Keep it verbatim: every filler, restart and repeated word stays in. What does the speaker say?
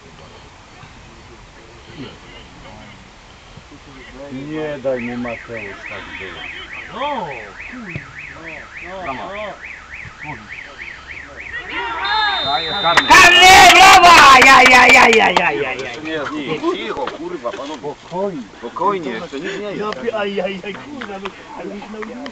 Nie daj mi Mateusz tak było. No! Daję karny. Karny, brawa! Ja, ja, ja, ja, ja, ja, ja. Nie jest nic. Cicho, kurwa, panowie. Spokojnie. Spokojnie, jeszcze nic nie jest. Aj, aj, aj, kurwa, no, ale już na ulicy.